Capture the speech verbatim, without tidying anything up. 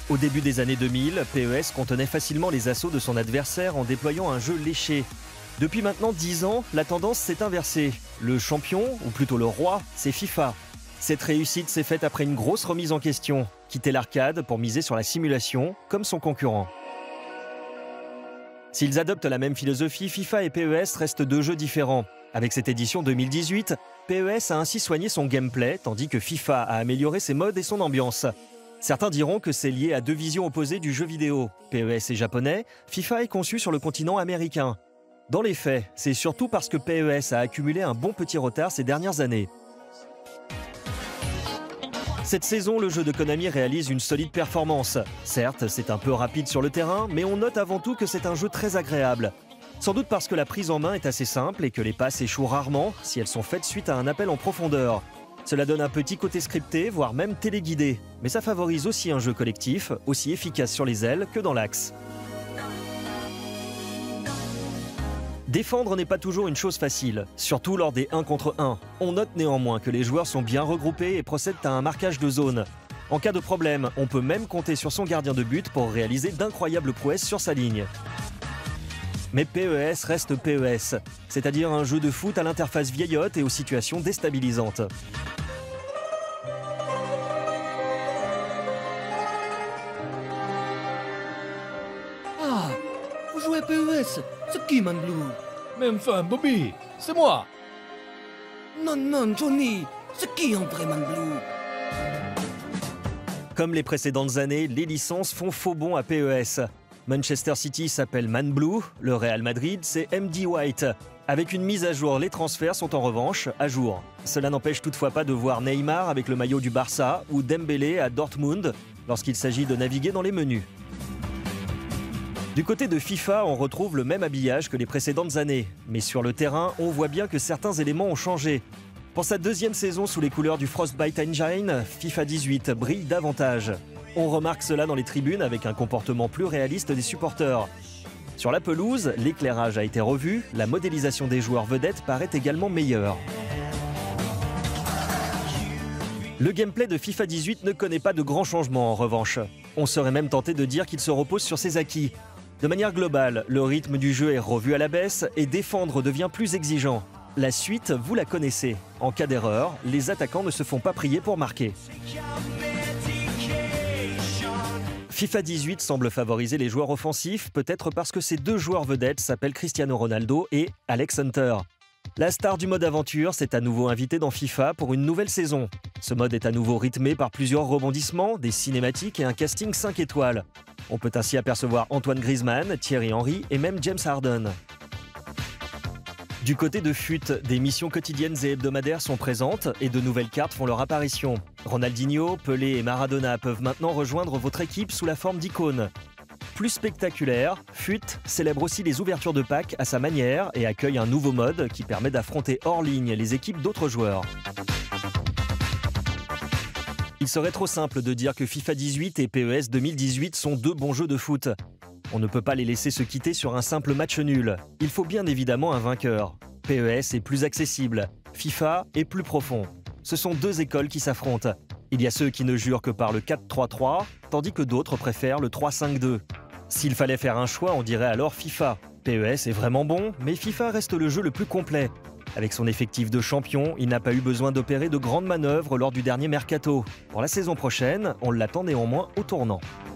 Au début des années deux mille, P E S contenait facilement les assauts de son adversaire en déployant un jeu léché. Depuis maintenant dix ans, la tendance s'est inversée. Le champion, ou plutôt le roi, c'est FIFA. Cette réussite s'est faite après une grosse remise en question. Quitter l'arcade pour miser sur la simulation, comme son concurrent. S'ils adoptent la même philosophie, FIFA et P E S restent deux jeux différents. Avec cette édition deux mille dix-huit, P E S a ainsi soigné son gameplay, tandis que FIFA a amélioré ses modes et son ambiance. Certains diront que c'est lié à deux visions opposées du jeu vidéo. P E S est japonais, FIFA est conçu sur le continent américain. Dans les faits, c'est surtout parce que P E S a accumulé un bon petit retard ces dernières années. Cette saison, le jeu de Konami réalise une solide performance. Certes, c'est un peu rapide sur le terrain, mais on note avant tout que c'est un jeu très agréable. Sans doute parce que la prise en main est assez simple et que les passes échouent rarement si elles sont faites suite à un appel en profondeur. Cela donne un petit côté scripté, voire même téléguidé. Mais ça favorise aussi un jeu collectif, aussi efficace sur les ailes que dans l'axe. Défendre n'est pas toujours une chose facile, surtout lors des un contre un. On note néanmoins que les joueurs sont bien regroupés et procèdent à un marquage de zone. En cas de problème, on peut même compter sur son gardien de but pour réaliser d'incroyables prouesses sur sa ligne. Mais P E S reste P E S, c'est-à-dire un jeu de foot à l'interface vieillotte et aux situations déstabilisantes. Ah, vous jouez à P E S? C'est qui, Man Blue? Mais enfin, Bobby, c'est moi. Non, non, Johnny, c'est qui en vrai, Man Blue? Comme les précédentes années, les licences font faux bond à P E S. Manchester City s'appelle Man Blue, le Real Madrid c'est M D White. Avec une mise à jour, les transferts sont en revanche à jour. Cela n'empêche toutefois pas de voir Neymar avec le maillot du Barça ou Dembélé à Dortmund lorsqu'il s'agit de naviguer dans les menus. Du côté de FIFA, on retrouve le même habillage que les précédentes années. Mais sur le terrain, on voit bien que certains éléments ont changé. Pour sa deuxième saison sous les couleurs du Frostbite Engine, FIFA dix-huit brille davantage. On remarque cela dans les tribunes avec un comportement plus réaliste des supporters. Sur la pelouse, l'éclairage a été revu, la modélisation des joueurs vedettes paraît également meilleure. Le gameplay de FIFA dix-huit ne connaît pas de grands changements en revanche. On serait même tenté de dire qu'il se repose sur ses acquis. De manière globale, le rythme du jeu est revu à la baisse et défendre devient plus exigeant. La suite, vous la connaissez. En cas d'erreur, les attaquants ne se font pas prier pour marquer. FIFA dix-huit semble favoriser les joueurs offensifs, peut-être parce que ces deux joueurs vedettes s'appellent Cristiano Ronaldo et Alex Hunter. La star du mode aventure s'est à nouveau invitée dans FIFA pour une nouvelle saison. Ce mode est à nouveau rythmé par plusieurs rebondissements, des cinématiques et un casting cinq étoiles. On peut ainsi apercevoir Antoine Griezmann, Thierry Henry et même James Harden. Du côté de F U T, des missions quotidiennes et hebdomadaires sont présentes et de nouvelles cartes font leur apparition. Ronaldinho, Pelé et Maradona peuvent maintenant rejoindre votre équipe sous la forme d'icônes. Plus spectaculaire, F U T célèbre aussi les ouvertures de packs à sa manière et accueille un nouveau mode qui permet d'affronter hors ligne les équipes d'autres joueurs. Il serait trop simple de dire que FIFA dix-huit et P E S deux mille dix-huit sont deux bons jeux de foot. On ne peut pas les laisser se quitter sur un simple match nul. Il faut bien évidemment un vainqueur. P E S est plus accessible, FIFA est plus profond. Ce sont deux écoles qui s'affrontent. Il y a ceux qui ne jurent que par le quatre trois trois, tandis que d'autres préfèrent le trois cinq deux. S'il fallait faire un choix, on dirait alors FIFA. P E S est vraiment bon, mais FIFA reste le jeu le plus complet. Avec son effectif de champion, il n'a pas eu besoin d'opérer de grandes manœuvres lors du dernier mercato. Pour la saison prochaine, on l'attend néanmoins au tournant.